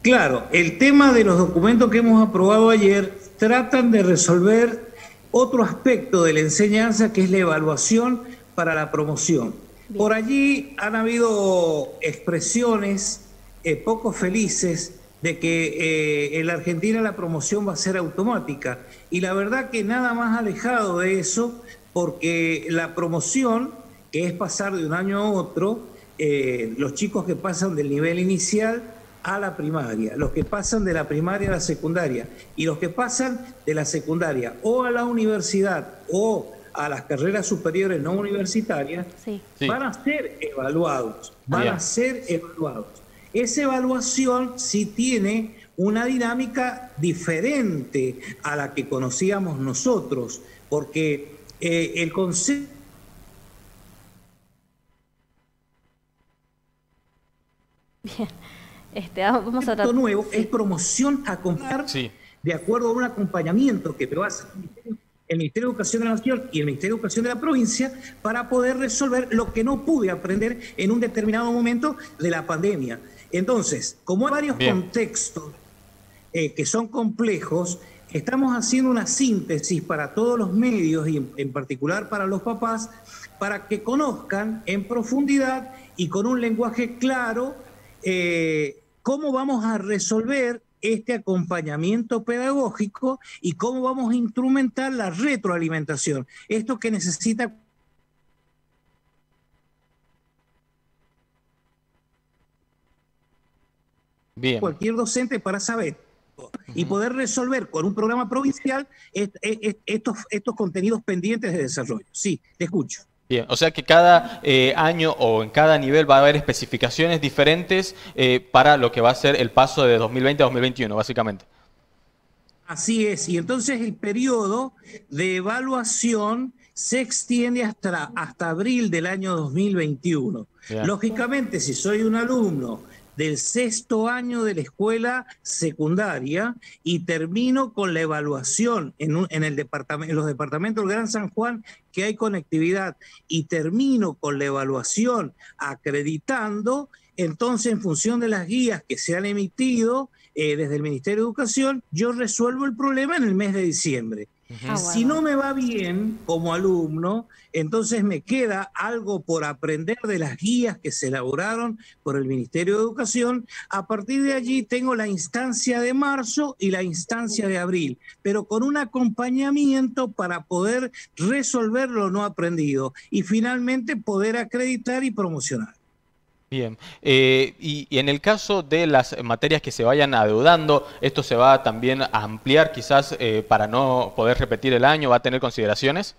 Claro, el tema de los documentos que hemos aprobado ayer tratan de resolver otro aspecto de la enseñanza, que es la evaluación para la promoción. Bien. Por allí han habido expresiones poco felices de que en la Argentina la promoción va a ser automática. Y la verdad que nada más alejado de eso, porque la promoción, que es pasar de un año a otro, los chicos que pasan del nivel inicial a la primaria, los que pasan de la primaria a la secundaria y los que pasan de la secundaria o a la universidad o a las carreras superiores no universitarias, Sí. van a ser evaluados, van Bien. a ser evaluados. Esa evaluación sí tiene una dinámica diferente a la que conocíamos nosotros, porque el concepto Bien. Vamos a tratar. nuevo es Sí. promoción a comprar Sí. de acuerdo a un acompañamiento que lo hace el Ministerio de Educación de la Nación y el Ministerio de Educación de la provincia para poder resolver lo que no pude aprender en un determinado momento de la pandemia. Entonces, como hay varios Bien. contextos que son complejos, estamos haciendo una síntesis para todos los medios y en particular para los papás, para que conozcan en profundidad y con un lenguaje claro cómo vamos a resolver este acompañamiento pedagógico y cómo vamos a instrumentar la retroalimentación. Esto que necesita Bien. cualquier docente para saber y poder resolver con un programa provincial estos contenidos pendientes de desarrollo. Sí, te escucho. Bien, o sea que cada año o en cada nivel va a haber especificaciones diferentes para lo que va a ser el paso de 2020 a 2021, básicamente. Así es, y entonces el periodo de evaluación se extiende hasta abril del año 2021. Bien. Lógicamente, si soy un alumno del sexto año de la escuela secundaria y termino con la evaluación en los departamentos del Gran San Juan, que hay conectividad, y termino con la evaluación acreditando, entonces en función de las guías que se han emitido desde el Ministerio de Educación, yo resuelvo el problema en el mes de diciembre. Ah, Si bueno. no me va bien como alumno, entonces me queda algo por aprender de las guías que se elaboraron por el Ministerio de Educación. A partir de allí tengo la instancia de marzo y la instancia de abril, pero con un acompañamiento para poder resolver lo no aprendido y finalmente poder acreditar y promocionar. Bien. Y en el caso de las materias que se vayan adeudando, ¿esto se va también a ampliar quizás para no poder repetir el año? ¿Va a tener consideraciones?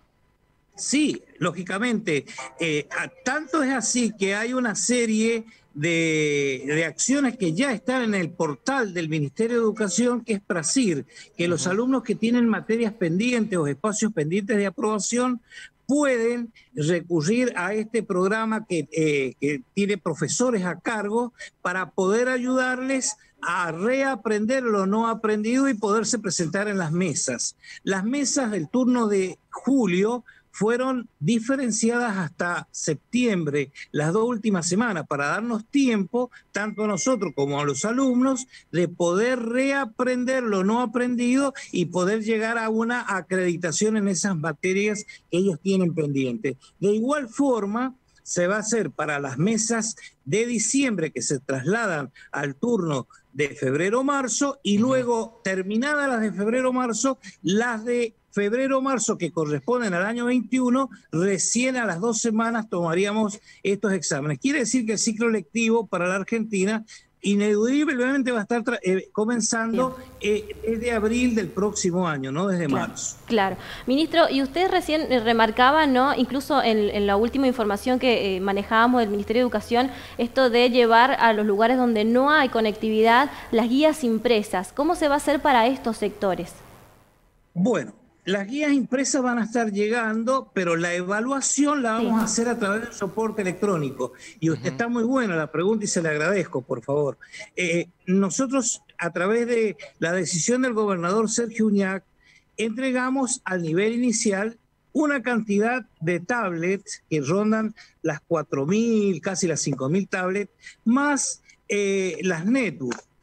Sí, lógicamente. Tanto es así que hay una serie de acciones que ya están en el portal del Ministerio de Educación, que es PRASIR, que los alumnos que tienen materias pendientes o espacios pendientes de aprobación pueden recurrir a este programa que tiene profesores a cargo para poder ayudarles a reaprender lo no aprendido y poderse presentar en las mesas. Las mesas del turno de julio fueron diferenciadas hasta septiembre, las 2 últimas semanas, para darnos tiempo, tanto a nosotros como a los alumnos, de poder reaprender lo no aprendido y poder llegar a una acreditación en esas materias que ellos tienen pendientes. De igual forma, se va a hacer para las mesas de diciembre que se trasladan al turno de febrero-marzo y luego, terminadas las de febrero-marzo, las de febrero-marzo que corresponden al año 21, recién a las 2 semanas tomaríamos estos exámenes. Quiere decir que el ciclo lectivo para la Argentina ineludiblemente va a estar comenzando desde abril del próximo año, no desde marzo. Claro. Ministro, y usted recién remarcaba, ¿no? Incluso en la última información que manejábamos del Ministerio de Educación, esto de llevar a los lugares donde no hay conectividad las guías impresas. ¿Cómo se va a hacer para estos sectores? Bueno, las guías impresas van a estar llegando, pero la evaluación la vamos a hacer a través del soporte electrónico. Y usted está muy buena la pregunta y se le agradezco, por favor. Nosotros, a través de la decisión del gobernador Sergio Uñac, entregamos al nivel inicial una cantidad de tablets que rondan las 4.000, casi las 5.000 tablets, más las netbooks.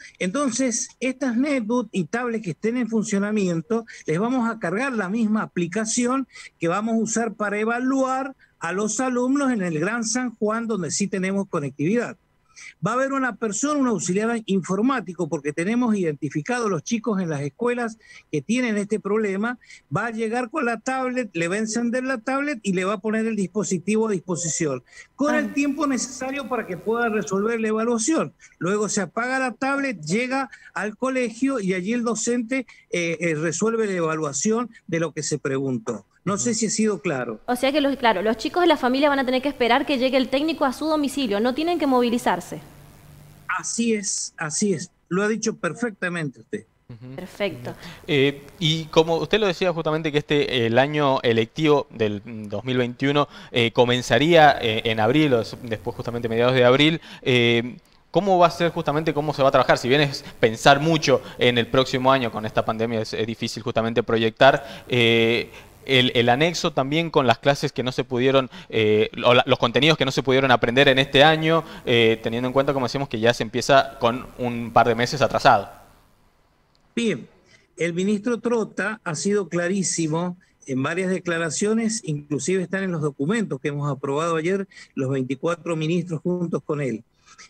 Entonces, estas netbooks y tablets que estén en funcionamiento, les vamos a cargar la misma aplicación que vamos a usar para evaluar a los alumnos en el Gran San Juan, donde sí tenemos conectividad. Va a haber una persona, un auxiliar informático, porque tenemos identificados los chicos en las escuelas que tienen este problema. Va a llegar con la tablet, le va a encender la tablet y le va a poner el dispositivo a disposición, con el tiempo necesario para que pueda resolver la evaluación. Luego se apaga la tablet, llega al colegio y allí el docente resuelve la evaluación de lo que se preguntó. No sé si ha sido claro. O sea que, claro, los chicos de la familia van a tener que esperar que llegue el técnico a su domicilio, no tienen que movilizarse. Así es, lo ha dicho perfectamente usted. Perfecto. Y como usted lo decía justamente que el año electivo del 2021 comenzaría en abril, o después justamente mediados de abril, ¿cómo va a ser justamente, cómo se va a trabajar? Si bien es pensar mucho en el próximo año, con esta pandemia es difícil justamente proyectar, el anexo también con las clases que no se pudieron, o los contenidos que no se pudieron aprender en este año, teniendo en cuenta, como decimos, que ya se empieza con un par de meses atrasado. Bien, el ministro Trota ha sido clarísimo en varias declaraciones, inclusive están en los documentos que hemos aprobado ayer, los 24 ministros juntos con él.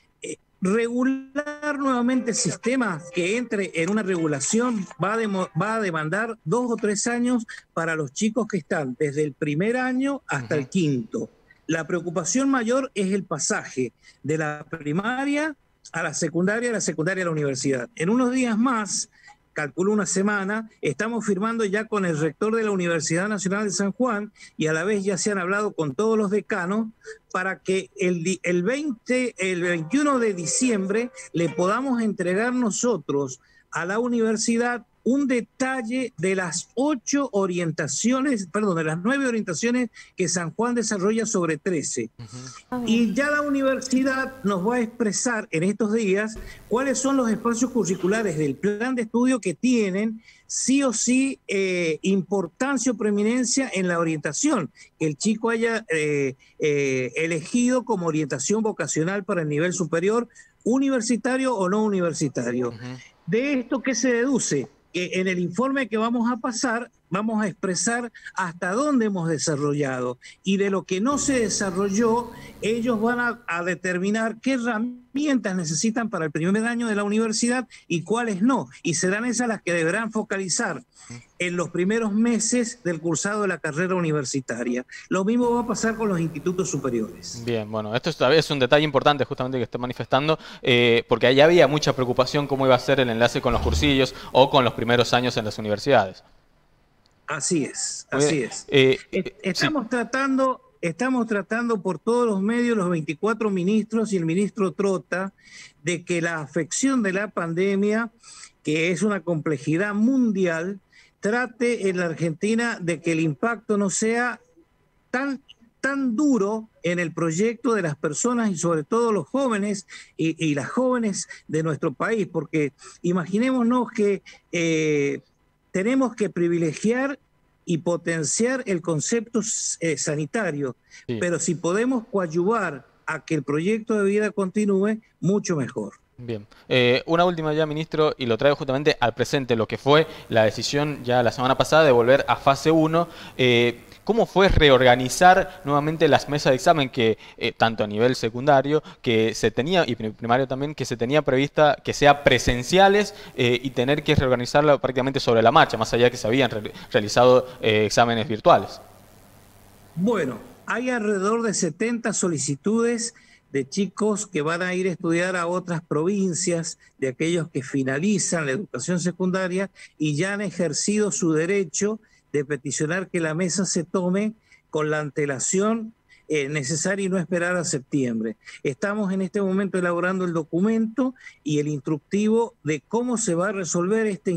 Regular nuevamente el sistema que entre en una regulación va a demandar 2 o 3 años para los chicos que están desde el primer año hasta el quinto. La preocupación mayor es el pasaje de la primaria a la secundaria a la universidad. En unos días más, calculo una semana, estamos firmando ya con el rector de la Universidad Nacional de San Juan y a la vez ya se han hablado con todos los decanos para que el 21 de diciembre le podamos entregar nosotros a la universidad un detalle de las 9 orientaciones que San Juan desarrolla sobre 13. Y ya la universidad nos va a expresar en estos días cuáles son los espacios curriculares del plan de estudio que tienen sí o sí importancia o preeminencia en la orientación, que el chico haya elegido como orientación vocacional para el nivel superior, universitario o no universitario. De esto, ¿qué se deduce? Que en el informe que vamos a pasar, vamos a expresar hasta dónde hemos desarrollado, y de lo que no se desarrolló, ellos van a determinar qué herramientas necesitan para el primer año de la universidad y cuáles no, y serán esas las que deberán focalizar en los primeros meses del cursado de la carrera universitaria. Lo mismo va a pasar con los institutos superiores. Bien, bueno, esto es un detalle importante justamente que esté manifestando, porque allá había mucha preocupación cómo iba a ser el enlace con los cursillos o con los primeros años en las universidades. Así es, así es. Estamos tratando por todos los medios, los 24 ministros y el ministro Trota, de que la afección de la pandemia, que es una complejidad mundial, trate en la Argentina de que el impacto no sea tan duro en el proyecto de las personas y sobre todo los jóvenes y las jóvenes de nuestro país, porque imaginémonos que tenemos que privilegiar y potenciar el concepto sanitario, pero si podemos coadyuvar a que el proyecto de vida continúe, mucho mejor. Bien. Una última ya, ministro, y lo traigo justamente al presente, lo que fue la decisión ya la semana pasada de volver a fase 1. ¿Cómo fue reorganizar nuevamente las mesas de examen que, tanto a nivel secundario, que se tenía, y primario también, que se tenía prevista que sean presenciales y tener que reorganizarla prácticamente sobre la marcha, más allá de que se habían realizado exámenes virtuales? Bueno, hay alrededor de 70 solicitudes de chicos que van a ir a estudiar a otras provincias, de aquellos que finalizan la educación secundaria y ya han ejercido su derecho de peticionar que la mesa se tome con la antelación necesaria y no esperar a septiembre. Estamos en este momento elaborando el documento y el instructivo de cómo se va a resolver este.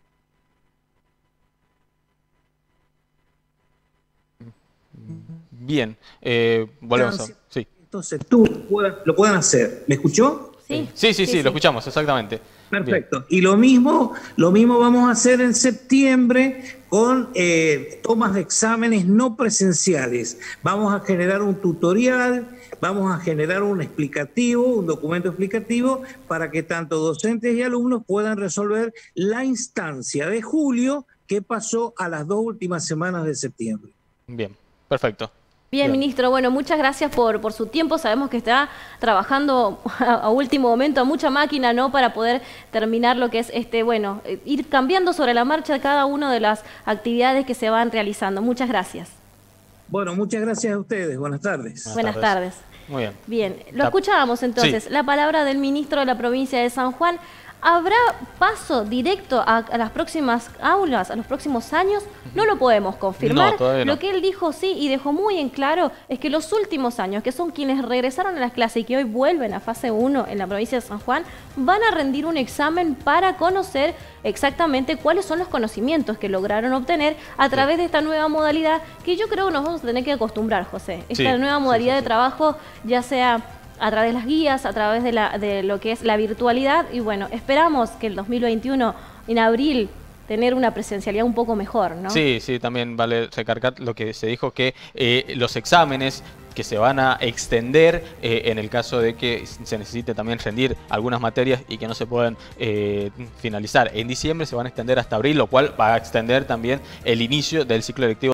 Bien, volvemos a... Sí. Entonces tú lo puedan hacer. ¿Me escuchó? Sí, lo escuchamos, exactamente. Perfecto. Bien. Y lo mismo vamos a hacer en septiembre con tomas de exámenes no presenciales. Vamos a generar un tutorial Vamos a generar un explicativo, un documento explicativo para que tanto docentes y alumnos puedan resolver la instancia de julio que pasó a las 2 últimas semanas de septiembre. Bien, perfecto. Bien, ministro, bueno, muchas gracias por su tiempo. Sabemos que está trabajando a último momento, a mucha máquina, ¿no? Para poder terminar lo que es, bueno, ir cambiando sobre la marcha cada una de las actividades que se van realizando. Muchas gracias. Bueno, muchas gracias a ustedes. Buenas tardes. Buenas tardes. Muy bien. Bien, lo escuchábamos entonces. Sí. La palabra del ministro de la provincia de San Juan. ¿Habrá paso directo a las próximas aulas, a los próximos años? No lo podemos confirmar. No, todavía no. Lo que él dijo sí y dejó muy en claro es que los últimos años, que son quienes regresaron a las clases y que hoy vuelven a fase 1 en la provincia de San Juan, van a rendir un examen para conocer exactamente cuáles son los conocimientos que lograron obtener a través de esta nueva modalidad, que yo creo que nos vamos a tener que acostumbrar, José. Esta nueva modalidad de trabajo, ya sea a través de las guías, a través de lo que es la virtualidad, y bueno, esperamos que el 2021, en abril, tener una presencialidad un poco mejor, ¿no? Sí, sí, también vale recalcar lo que se dijo, que los exámenes que se van a extender en el caso de que se necesite también rendir algunas materias y que no se puedan finalizar en diciembre, se van a extender hasta abril, lo cual va a extender también el inicio del ciclo lectivo